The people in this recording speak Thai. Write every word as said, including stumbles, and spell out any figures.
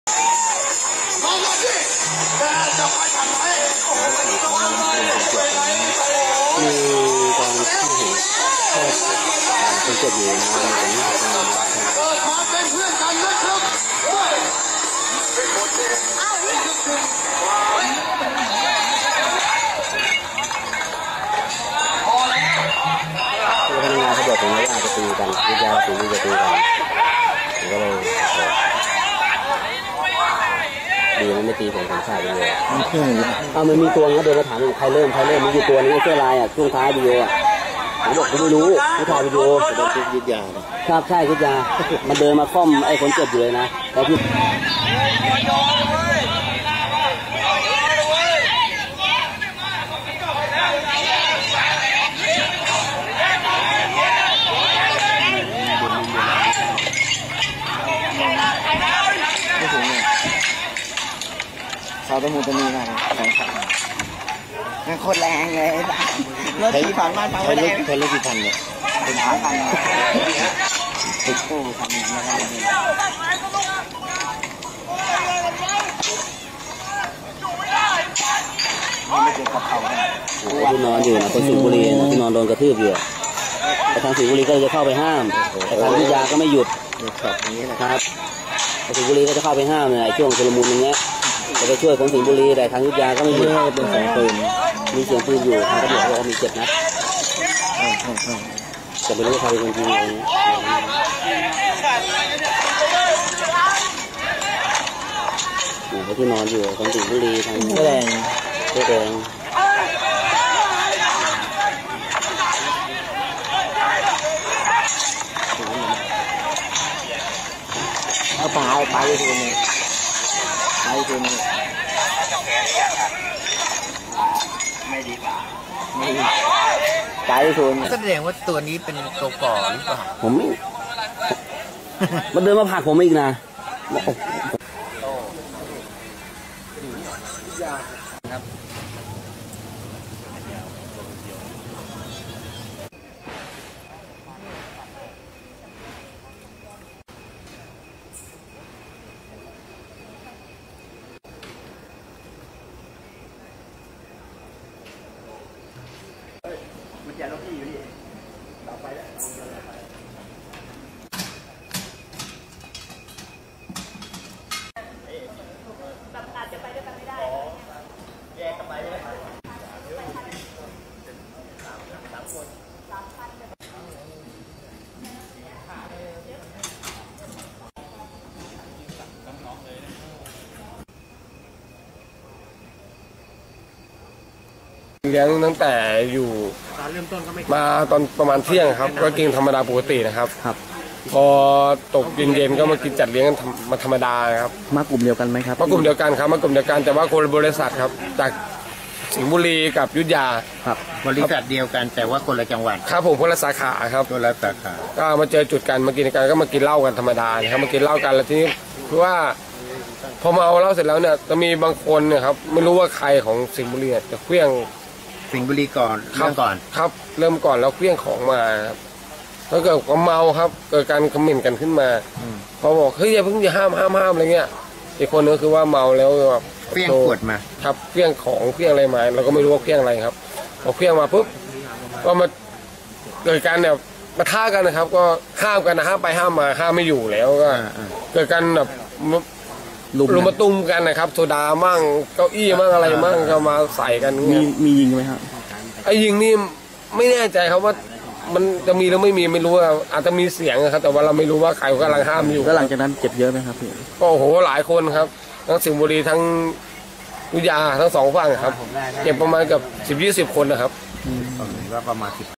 การที่เห็นคนเจ็บอยู่นะเกิดมาเป็นเพื่อนกันนะครับคือพนักงานเขาบอกผมว่าจะตีกันวิทยาตีจะตีกันผมก็เลยดีมันไม่ตีผมผมใส่ไปเลยเอามันมีตัวงั้นเดินมาถามใครเริ่มใครเริ่มมีอยู่ตัวนี้เสื้อลายอ่ะช่วงท้ายวิดีโออ่ะผมบอกผมไม่รู้ผู้ถ่ายวิดีโอโดนยึดยาครับใช่ยึดยามันเดินมาค่อมไอ้คนเจ็บอยู่เลยนะแล้วพี่เขาต้องมูตมีมามันโคตรแรงเลยรถขี่ผ่านมาทางแรงใช้รถกี่คันเนี่ยเป็นสามคันติดตู้คันนะครับไม่เจอกับเขาที่นอนอยู่นะคนสิงห์บุรีนะที่นอนโดนกระทืบอยู่แต่ทางสิงห์บุรีก็จะเข้าไปห้ามแต่ทางวิทยาก็ไม่หยุดครับสิงห์บุรีก็จะเข้าไปห้ามในช่วงชุลมุนอย่างเงี้ยจะไปช่วยคนสิงห์บุรีแต่ทางยุทธยาก็ไม่หยุดเป็นเสียงปืนมีเสียงปืนอยู่ทางตำรวจบอกว่ามีเจ็ดนัดแต่ไม่รู้ว่าใครเป็นคนยิงอยู่ที่นอนอยู่คนสิงห์บุรีทางเสื้อแดงเสื้อแดงเอาปลาเอาปลาอยู่ตรงนี้ปลาอยู่ตรงนี้ไม่ดีป่ะไม่ดีปลาอยู่ตรงนี้แสดงว่าตัวนี้เป็นตัวก่อหรือเปล่าผมไม่มันเดินมาผลักผมอีกนะครับมันจะลงที่อยู่นี่ต่อไปแล้วแบบอาจจะไปด้วยกันไม่ได้แยกกันไปเลยสามสามคนสามพันเลี้ยงตั้งแต่อยู่มาตอนประมาณเที่ยงครับก็กินธรรมดาปกตินะครับครับพอตกเย็นๆก็มากินจัดเลี้ยงกันมาธรรมดาครับมากลุ่มเดียวกันไหมครับมากลุ่มเดียวกันครับมากลุ่มเดียวกันแต่ว่าคนละบริษัทครับจากสิงห์บุรีกับยุทธยาครับบริษัทเดียวกันแต่ว่าคนละจังหวัดครับผมคนละสาขาครับคนละสาขาก็มาเจอจุดกันมากินกันก็มากินเหล้ากันธรรมดาครับมากินเหล้ากันแล้วทีนี้คือว่าพอมาเอาเหล้าเสร็จแล้วเนี่ยจะมีบางคนเนี่ยครับไม่รู้ว่าใครของสิงห์บุรีจะเคลี้ยงสิงห์บุรีก่อนเริ่มก่อนครับเริ่มก่อนแล้วเคลี้ยงของมาครับแล้วเกิดความเมาครับเกิดการคอมเมนต์กันขึ้นมาพอบอกเฮ้ยอย่าเพิ่งอย่าห้ามห้ามห้ามอะไรเงี้ยอีกคนนึงคือว่าเมาแล้วแบบเคลี้ยงขวดมาครับเคลี้ยงของเคลี้ยงอะไรมาเราก็ไม่รู้ว่าเคลี้ยงอะไรครับพอเคลี้ยงมาปุ๊บก็มาเกิดการแบบมาท่ากันนะครับก็ห้ามกันนะห้ามไปห้ามมาห้ามไม่อยู่แล้วก็เกิดการแบบลุมมาตุ้มกันนะครับโซดามั่งเก้าอี้มั่งอะไรมั่งก็มาใส่กันมีมียิงไหมครับไอ้ยิงนี่ไม่แน่ใจครับว่ามันจะมีหรือไม่มีไม่รู้อาจจะมีเสียงครับแต่ว่าเราไม่รู้ว่าใครกำลังห้ามอยู่แล้วหลังจากนั้นเจ็บเยอะไหมครับพี่ก็โอ้โหหลายคนครับทั้งสิงห์บุรีทั้งยุทธยาทั้งสองฝั่งครับเจ็บประมาณกับสิบยี่สิบคนนะครับว่าประมาณสิบ